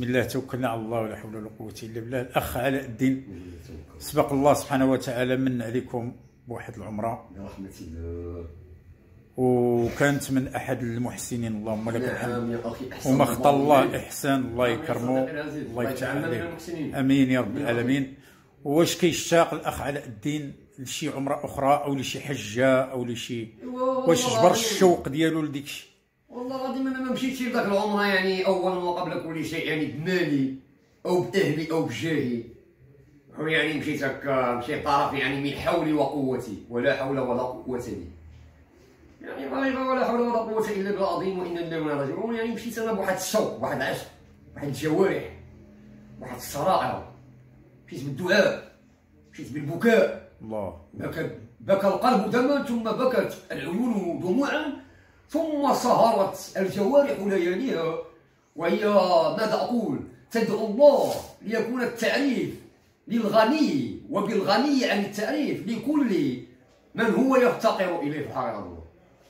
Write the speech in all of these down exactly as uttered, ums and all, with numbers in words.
الله توكلنا على الله ولا حول ولا قوة إلا بالله. الأخ علاء الدين، سبق الله سبحانه وتعالى من عليكم بواحد العمرة برحمة الله، وكانت من أحد المحسنين، اللهم لك نعم الحمد. يا أخي، أحسن وما خطا الله الله إحسان، الله يكرمه، الله يفتح يجعلنا من عليه، المحسنين. امين يا رب العالمين. واش كيشتاق الاخ علاء الدين لشي عمره اخرى او لشي حجه او لشي، واش جبر الشوق ديالو لديك الشيء؟ والله العظيم انا ما مشيتش لذاك العمره يعني اولا وقبل كل شيء يعني بمالي او باهلي او بجاهي، يعني مشيت هكا مشيت طرف يعني من حولي وقوتي، ولا حول ولا قوه لي، يعني ما ولا حول ولا قوه الا بالله العظيم وانا لله وانا راجعون. يعني مشيت انا بواحد الشوق، بواحد العشق، بواحد الجوارح، بواحد الصراعه، مشيت بالدعاء، مشيت بالبكاء. الله، بكى بكى القلب دما، ثم بكت العيون دموعا، ثم سهرت الجوارح لياليها، وهي ماذا أقول؟ تدعو الله ليكون التعريف للغني، وبالغني عن التعريف لكل من هو يفتقر إليه في حقيقة الله.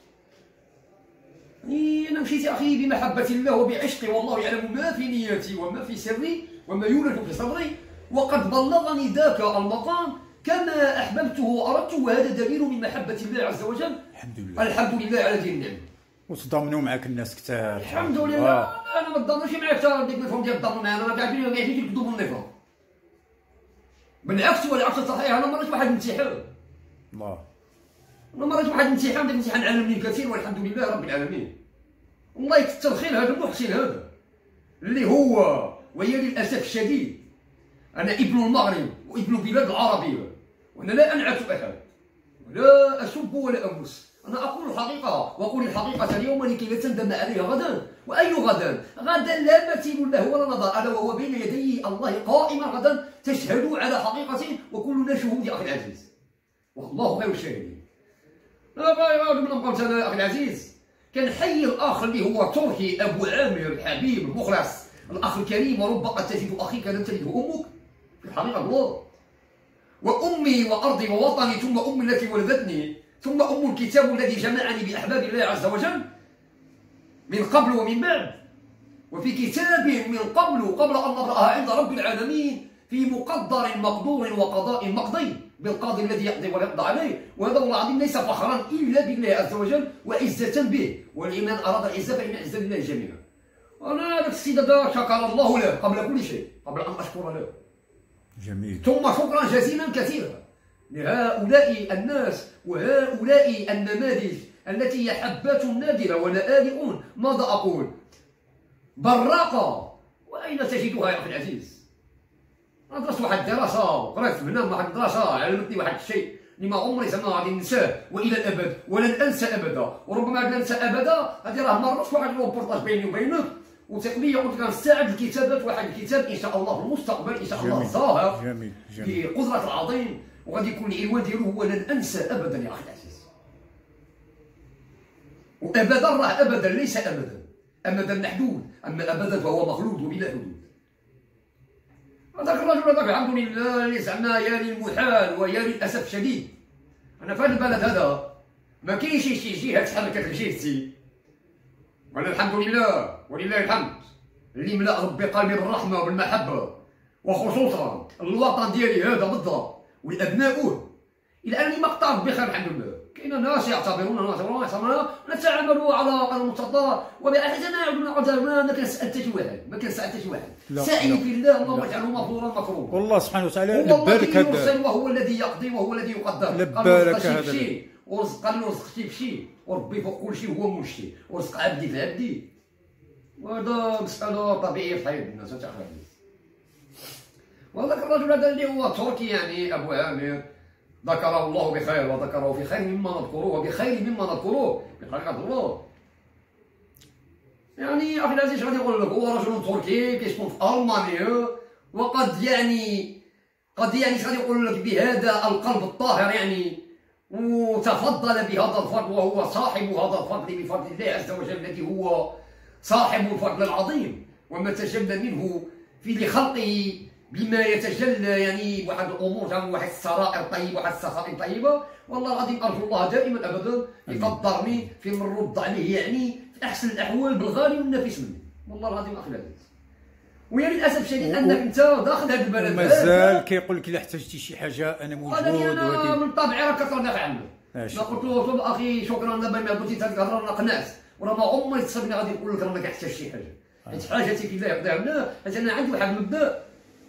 يعني أنا مشيت يا أخي بمحبة الله وبعشقي، والله يعلم ما في نيتي وما في سري وما يولد في صدري، وقد بلغني ذاك المقام كما أحببته وأردته، وهذا دليل من محبة الله عز وجل. الحمد لله، الحمد لله على هذه النعمة. وتضامنوا معك الناس كثار، الحمد لله. انا ما تضامنش معاك حتى ديك النفهم ديال الضامن معانا، انا كاع ما يعجبنيش يكذبوا النفهم، بالعكس والعكس صحيح. انا مريت واحد الامتحان، الله، انا مريت واحد الامتحان، داك الامتحان علمني الكثير والحمد لله رب العالمين. والله يكثر خير هذا المحسن هذا اللي هو، وهي للاسف الشديد انا ابن المغرب وابن بلاد العربيه، وانا لا انعت احد ولا اسب ولا امس، أنا أقول الحقيقة وأقول الحقيقة اليوم لكي لا تندم عليها غدا. وأي غدا؟ غدا لا مثيل له ولا نظر، ألا وهو بين يدي الله قائما غدا تشهد على حقيقته وكلنا شهود يا أخي العزيز، والله خير الشاهدين. أنا باغي من قلت أنا يا أخي العزيز، كان حي الأخ اللي هو تركي أبو عامر الحبيب المخلص الأخ الكريم، ورب قد تجد أخيك لم تجده أمك في الحقيقة الله، وأمي وأرضي ووطني، ثم أمي التي ولدتني، ثم أم الكتاب الذي جمعني بأحباب الله عز وجل من قبل ومن بعد، وفي كتاب من قبل قبل أن نبرأها عند رب العالمين، في مقدر مقدور وقضاء مقضي بالقاضي الذي يقضي ولا يقضى عليه. وهذا والله العظيم ليس فخرا إلا بالله عز وجل وعزة به، ولمن أراد العزة فإن عز لله جميعا. وأنا هذاك السيد هذا شكر الله له قبل كل شيء، قبل أن أشكر له. جميل. ثم شكرا جزيلا كثيرا لهؤلاء الناس وهؤلاء النماذج التي هي حبات نادرة ونآلئون. ماذا أقول؟ براقة، وأين تجدها يا أخي العزيز؟ أنا درست واحد الدراسة وقرأت منها واحد الدراسة علمتني واحد الشيء اللي ما عمري زعما غادي ننساه وإلى الأبد، ولن أنسى أبدا، وربما لن أنسى أبدا. هذه راه مرات واحد الروبورتاج بيني وبينك، وتقنية قلت كنستعد الكتابات واحد الكتاب إن شاء الله في المستقبل إن شاء الله ظاهر جميل جميل بقدرة العظيم، وغادي يكون العنوان ديالو هو لن أنسى أبدا يا أخي العزيز. وأبدا راه أبدا ليس أبدا، أبدا محدود، أما أبدا فهو مخلود وبلا حدود. هذاك الرجل هذاك الحمد لله اللي زعما يا للمحال ويا للأسف الشديد، أنا في هذا البلد هذا ما كاينش شي جهة تحركت لجهتي، وأنا الحمد لله ولله الحمد اللي ملأ ربي قلبي بالرحمة وبالمحبة، وخصوصا الوطن ديالي هذا بالضبط وأبناؤه، إلى أنني ما اقترب بخير الحمد لله. كاين ناس يعتبرون ناس نتعاملوا على المستطاع وبأحسن ما كنسأل حتى شي واحد، ما كنسأل حتى شي واحد. سعي في الله، اللهم اجعله مغفورا مكروما. والله سبحانه وتعالى لبى لك هذا، وهو الذي يقضي وهو الذي يقدر. لبى لك هذا ورزق قال له رزقتي بشي، وربي فوق كل شيء هو مشتي، ورزق عبدي في عبدي. وهذا مسألة طبيعية في حياة الناس تاع خالد. وهذاك الرجل هذا اللي هو تركي يعني أبو عامر ذكره الله بخير، وذكره في خير مما نذكروه وبخير مما نذكروه بحقيقة الله. يعني أخي العزيز غادي نقول لك هو رجل تركي كيسكن في ألمانيا، وقد يعني قد يعني غادي نقول لك بهذا القلب الطاهر يعني، وتفضل بهذا الفضل، وهو صاحب هذا الفضل بفضل الله عز وجل الذي هو صاحب الفضل العظيم، وما تجلى منه في لخلقه بما يتجلى يعني واحد الامور، يعني واحد السرائر طيبه، واحد السخائر طيبه. والله العظيم ارجو الله دائما ابدا يقدرني في من رد عليه يعني في احسن الاحوال بالغالي والنفيس مني، والله العظيم اخي العزيز. ويا للاسف الشديد انك انت داخل هذا البلد مازال كيقول لك الا احتجتي شي حاجه انا موجود. انا من طبعي راه كتردافع عنه. ما قلت له اخي شكرا دابا ما قلتي هذيك الهضره انا قنعت، وراه ما عمري تصبني غادي نقول لك رانا كتحتاج شي حاجه. حيت حاجتي في الله يقضيها لنا، حيت انا عندي واحد المبدا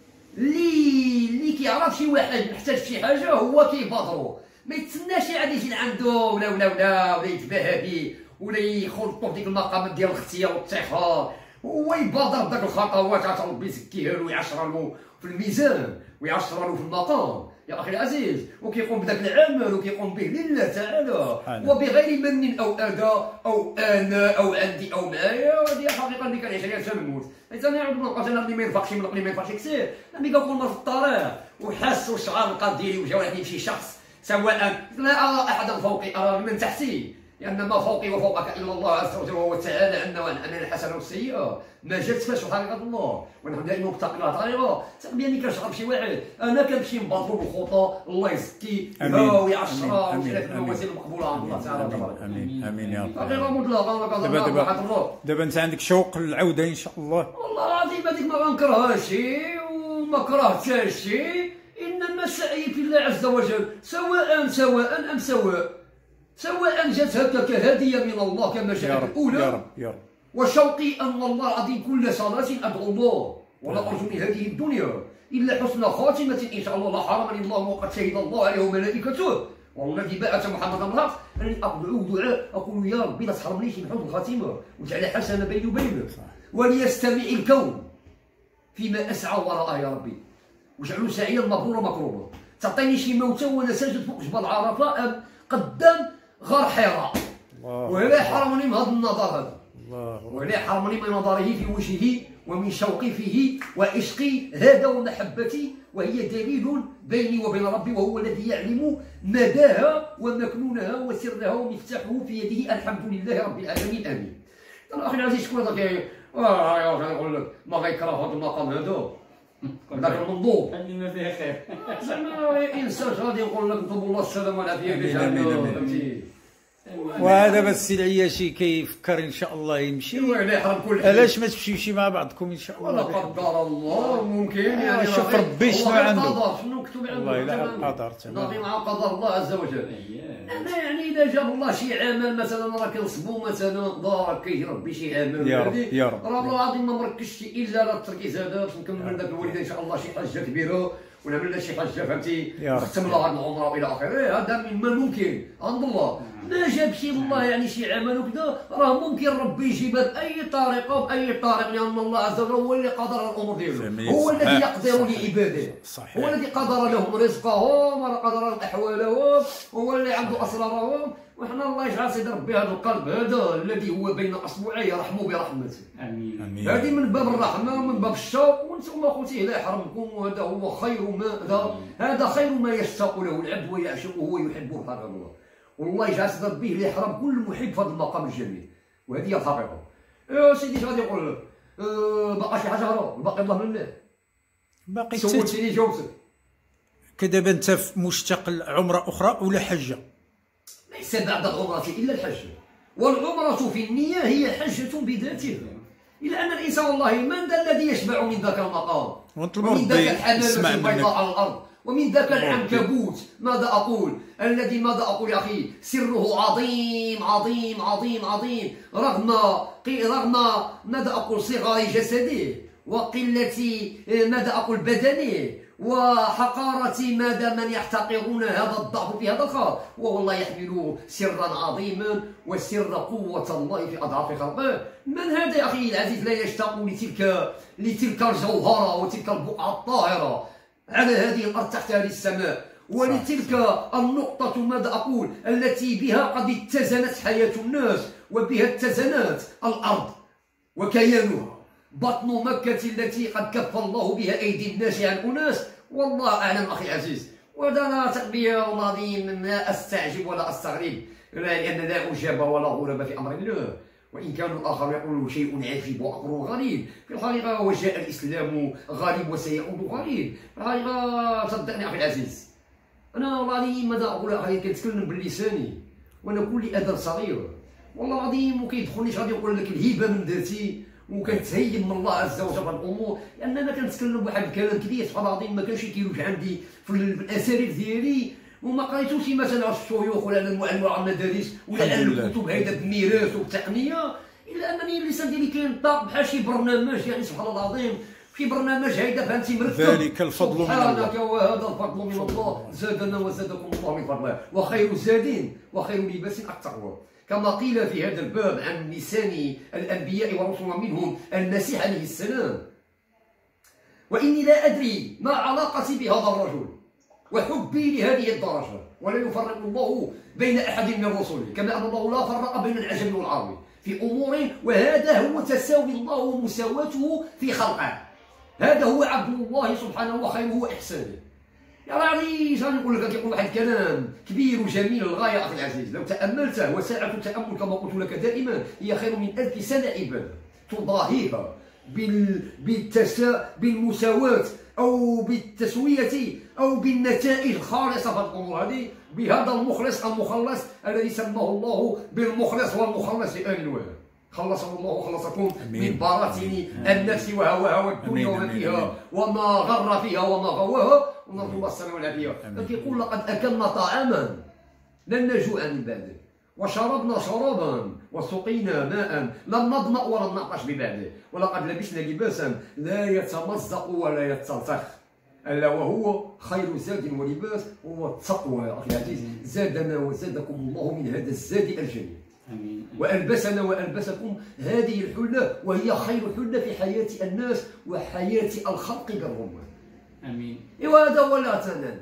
اللي اللي كيعرف شي واحد محتاج شي حاجه هو كيبادرو، ما يتسناش عاد يجي لعندو ولا ولا ولا ولا يتباهى به ولا يخلطو في ديك المقامات ديال الاختيار والاتخاذ، هو يبادر بداك الخطوات عاد ربي يزكيها له ويعشرها له في الميزان ويعشرها له في المقام يا اخي العزيز، وكيقوم بداك العمل وكيقوم به لله تعالى وبغير من او اذى او انا او عندي او معايا. وهذه الحقيقه اللي كنعيش عليها حتى نموت. حيت انا نعاود نلقى انا اللي ما ينفقش من اللي ما ينفقش كثير، ملي كنكون مر في الطريق وحس وشعر القلب ديالي وجا واحد يمشي شخص سواء لا ارى احدا فوقي ارى من تحتي، لان ما فوقي وفوقك الا الله عز وجل وهو تعالى عنا وعن انا الحسنه والسيئه ما جاتش فاش حقيقه الله. ونحن دائما متقين طريقه باني كنشرب بشي واحد انا كنمشي نباطلو بالخطى الله يزكي ويعشرها ويجعلها في الموازين المقبوله عند الله تعالى. امين امين يا رب. حقيقه مطلقه انا دابا دابا دابا انت عندك شوق للعوده ان شاء الله. والله العظيم هذيك ما غنكرههاش وما كرهتهاش، انما السعي في الله عز وجل سواء سواء ام سواء سواء جات هكاك هديه من الله كما جاءت الاولى يا رب يا رب. وشوقي ان الله العظيم كل صلاه ادعو الله ولا ارجو من هذه الدنيا الا حسن خاتمه ان شاء الله. لا حرمني الله وقد شهد الله عليه وملائكته والذي بعث محمدا بالحق انني ادعو دعاء اقول يا ربي لا تحرمنيش من حسن الخاتمه واجعل حسنه بيني وبينك وليستمع الكون فيما اسعى وراء يا ربي واجعله سعيا مبرورا مكروبا. تعطيني شي موته وانا ساجد فوق جبل عرفه قدام غار حراء ولا يحرمني من هذا النظر هذا ولا يحرمني من نظره في وجهه ومن شوقي فيه وعشقي هذا ومحبتي، وهي دليل بيني وبين ربي وهو الذي يعلم مداها ومكنونها وسرها ومفتاحه في يده الحمد لله رب العالمين امين. اخي العزيز شكون هذاك نقول لك ما غيكره هذا المقام هذا ذاك المنظور خلينا فيه خير زعما انسان غادي نقول لك نطلب الله السلامه والعافيه فهمتي. وهذا بس السي العياشي كيفكر ان شاء الله يمشي ولا يحرم كل علاش ما تمشيوش مع بعضكم ان شاء الله. ولا قدر الله ممكن يعني شوف ربي شنو عنده شنو مكتوب عنده والله الا القدر ناضي مع قدر الله عز وجل. انا يعني اذا جاب الله شي عمل مثلا راه كنصبو مثلا دارك كيربي شي عمل يا رب يا رب راه والله العظيم ما مركزش الا على التركيز هذا باش نكمل داك الوالده ان شاء الله شي حاجه كبيره ونعمل لها شي حاجه فهمتي نختم لها هذه العمره والى اخره. هذا مما ممكن عند الله ما جابش الله يعني شي عمل وكذا راه ممكن ربي يجيبها باي طريقه باي طريق لان الله عز وجل هو اللي قدر الامور ديالو هو الذي يقدر لعباده هو الذي قدر لهم رزقهم وقدر احوالهم هو اللي عنده اسرارهم. وحنا الله يجعل سيدي ربي هذا القلب هذا الذي هو بين اصبعيه يرحموا برحمته امين. هذه من باب الرحمه ومن باب الشوق وانتم اخوتي لا يحرمكم وهذا هو خير ما هذا هذا خير ما يشتاق له العبد ويعشقه ويحبه سبحان الله. والله يجعل سيدي ربي لا يحرم كل محب في هذا المقام الجميل وهذه هي الحقيقه. يا سيدي اش غادي نقول لك أه باقي شي حاجه اخرى باقي الله من الله باقي سولتيني جاوبتك كدابا انت في مشتاق لعمره اخرى ولا حجه؟ ليس بعد العمرة إلا الحج والعمرة في النية هي حجة بذاتها إلا أن الإنسان والله من ذا الذي يشبع من ذاك المقام ومن ذاك الحمامة البيضاء على الأرض ومن ذاك العنكبوت ماذا أقول الذي ماذا أقول يا أخي سره عظيم عظيم عظيم عظيم رغم رغم ماذا أقول صغار جسده وقلة ماذا أقول بدنه وحقارة ماذا من يحتقرون هذا الضعف في هذا الخلق والله يحمل سرا عظيما وسر قوة الله في أضعاف خلقه. من هذا يا أخي العزيز لا يشتاق لتلك لتلك الجوهرة وتلك البقعة الطاهرة على هذه الأرض تحت هذه السماء ولتلك النقطة ماذا أقول التي بها قد اتزنت حياة الناس وبها اتزنت الأرض وكيانها بطن مكة التي قد كف الله بها أيدي الناس عن أناس والله أعلم أخي العزيز. وهذا لا تربية والله ما أستعجب ولا أستغرب لأن لا أجاب ولا غرب في أمر الله وإن كان الآخر يقول شيء عجيب وأمر غريب في الحقيقة وجاء الإسلام غريب وسيعود غريب في الحقيقة. صدقني أخي العزيز أنا والله ماذا أقول أخي كنتكلم بلساني وأنا كل أدب صغير والله العظيم وكيدخلنيش غادي نقول لك الهبة من ذاتي وكنتهيب من الله عز وجل هذه الامور، لاننا كنتكلم بواحد الكلام كبير سبحان الله العظيم ما كانش كيلوج عندي في الاساليب ديالي، وما قريتوش مثلا على الشيوخ ولا المعلم على المدارس ولا على الكتب هيدا بالميراث والتقنيه، الا انني اللسان ديالي كينطق بحال شي برنامج يعني سبحان الله العظيم، شي برنامج هيدا فهمتي مرتب. ذلك الفضل من الله، سبحانك وهذا الفضل من الله، زادنا وزادكم الله من فضله، وخير زاد وخير لباس التقوى، كما قيل في هذا الباب عن لسان الانبياء ورسل منهم المسيح عليه السلام. واني لا ادري ما علاقتي بهذا الرجل وحبي لهذه الدرجه، ولا يفرق الله بين احد من رسله، كما ان الله لا فرق بين العجم والعربي في امور، وهذا هو تساوي الله ومساواته في خلقه، هذا هو عبد الله سبحانه وخيره واحسانه. يعني شنو نقول لك، كيقول واحد الكلام كبير وجميل للغايه اخي العزيز، لو تاملته وساعه التامل كما قلت لك دائما هي خير من الف سنه عباده تضاهيها بال... بالتسا... بالمساواه او بالتسويه او بالنتائج الخالصه في الامور هذه، بهذا المخلص المخلص الذي سماه الله بالمخلص والمخلص لآل الوهاب. خلصه الله وخلصكم من براثن النفس وهواها والدنيا وما فيها وما غر فيها وما غواها، ونرجو الله السلامه والعافيه. فكيقول لقد اكلنا طعاما لن نجوع من بعده، وشربنا شرابا وسقينا ماء لم نظمأ ولم نعطش ببعده، ولقد لبسنا لباسا لا يتمزق ولا يتلطخ، الا وهو خير زاد ولباس هو التقوى يا اخي العزيز. زادنا وزادكم الله من هذا الزاد الجميل، آمين. وألبسنا وألبسكم هذه الحلة وهي خير حلة في حياة الناس وحياة الخلق بالرمان. امين. ايوا هذا هو اللي عطانا.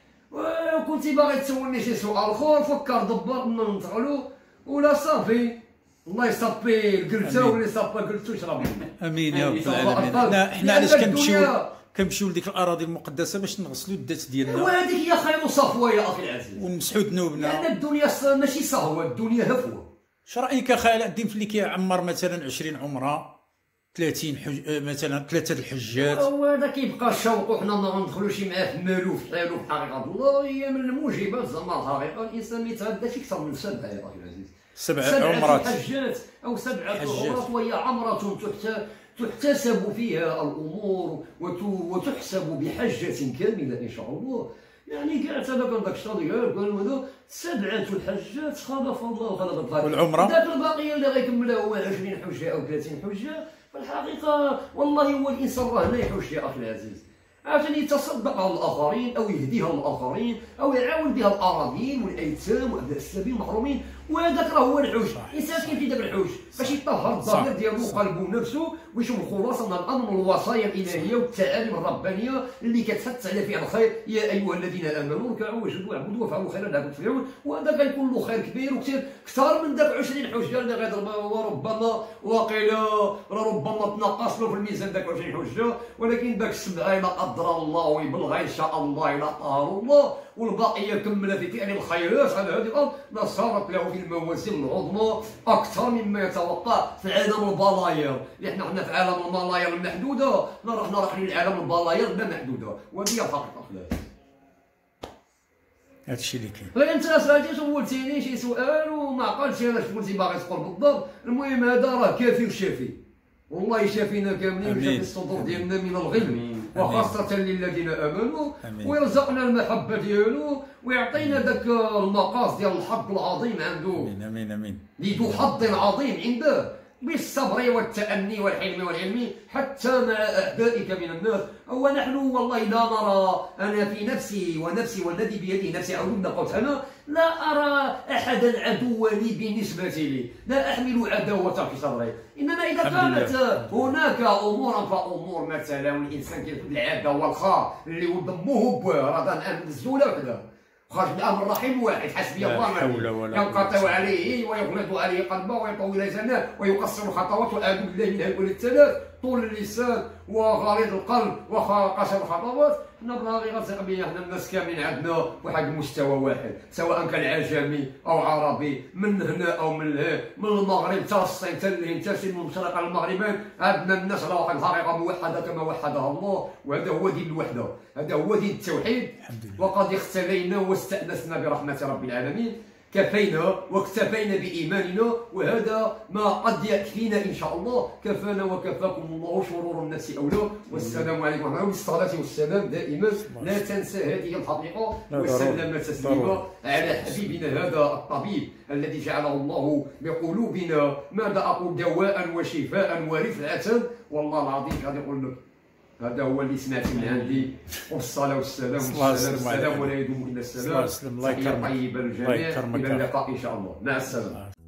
وكنت باغي تسولني شي سؤال اخر فكر دبر ننتقلوا ولا صافي، الله يصفي القلته واللي صفى قلته يشرب. امين يا رب العالمين. حنا حنا علاش كنمشيو كنمشيو لديك الاراضي المقدسه باش نغسلوا الذات ديالنا، وهذيك هي خير صفوه يا اخي العزيز، ونمسحوا ذنوبنا، لان الدنيا ماشي صهوه، الدنيا هفوه. اش رايك اخي علاء الدين في اللي كيعمر مثلا عشرين عمره ثلاثين حج... مثلا ثلاثه الحجات؟ وهذا كيبقى الشوق، وحنا ما غندخلوش معاه في مالو في حالو في حقيقه الله. هي من الموجبات زعما الحقيقه الانسان ما يتغداش اكثر من سبعه يا اخي العزيز، سبعه عمرات حجات او سبعه عمرات، وهي عمره تحتسب فيها الامور وتحسب بحجه كامله ان شاء الله. يعني قعدت انا كان داك الشهر قالوا هذا سبعه الحجات خلف الله خلف الله، والعمره ذاك الباقيه اللي غيكملها هو عشرين حجه او ثلاثين حجه. فالحقيقه والله هو الانسان راه لا يحج يا اخي العزيز عشان يتصدق على الاخرين او يهديها للاخرين او يعاون بها الارامل والايتام وابناء السبيل المحرومين، وهذاك راه هو الحوش. الانسان كيف يدير الحوش باش يطهر الضمير ديالو وقلبه ونفسه ويشوف الخلاصه من الامر والوصايا الالهيه والتعاليم الربانيه اللي كتحث على فعل الخير. يا ايها الذين امنوا اركعوا واسجدوا واعبدوا وافعلوا خيرا لعلكم تفلحون. وهذا كيكون له خير كبير وكثير اكثر من داك عشرين حجه اللي غيضربها، وربما وقيل ربما تنقص له في الميزان داك عشرين حجه، ولكن داك السبعه الى قدر الله ويبلغها ان شاء الله الى طهر الله، والباقيه كمل في فعل الخيرات على هذه الارض لصارت له في الموازين العظمى اكثر مما يتوقع في عالم البلاير. لان حنا في عالم البلاير المحدوده، رحنا رايحين لعالم البلاير المحدوده، وهذه هي الحقيقه. هادشي اللي كاين. غير انت اساتي سولتيني شي سؤال وما عقلتش انا شنو كنتي باغي تقول بالضبط. المهم هذا راه كافي وشافي، والله يشافينا كاملين ويشافي الصدور ديالنا من الغل، وخاصة للذين آمنوا، ويرزقنا المحبة ديالو ويعطينا ذاك المقاص ديال الحظ العظيم عنده. امين امين امين. لذو حظ عظيم عنده بالصبر والتأني والحلم والعلم حتى مع أعدائك من الناس. ونحن والله لا نرى، أنا في نفسي ونفسي والذي بيده نفسي أعود قلت أنا لا أرى أحدا عدوا لي بالنسبة لي، لا أحمل عداوة في صدري. إنما إذا كانت هناك أمورا فأمور مثلا الإنسان كيفقد العادة والخار اللي ودمه بواه راه نزوله وكذا خرج الامر رحيم واحد حسبي الله ينقطع عليه ويغلظ عليه قلبه ويطول لسانه ويقصر خطوات واعوذ بالله من هؤلاء الثلاث: طول اللسان وغليظ القلب وقصر الخطوات. حنا باغي غنثق بيا، حنا الناس كاملين عندنا واحد المستوى واحد، سواء كان عجمي او عربي، من هنا او من هنا، من المغرب حتى الصين حتى الهند حتى من المشرق المغربين، عندنا الناس على واحد الحقيقه موحده كما وحدها الله، وهذا هو دين الوحده، هذا هو دين التوحيد. وقد اختلينا واستأنسنا برحمه رب العالمين. كفينا واكتفينا بإيماننا، وهذا ما قد يكفينا إن شاء الله. كفانا وكفاكم الله شرور الناس أولى. والسلام عليكم ورحمة الله. بالصلاة والسلام دائما لا تنسى هذه الحقيقة، وسلم تسليما على حبيبنا هذا الطبيب الذي جعله الله بقلوبنا ماذا أقول دواء وشفاء ورفعة. والله العظيم غادي نقول لك هذا هو اللي سمعت من عندي. والصلاة والسلام والسلام السلام ولا يدوم إلا السلام. تحية طيبة للجميع، إلى اللقاء إن شاء الله، مع السلامة.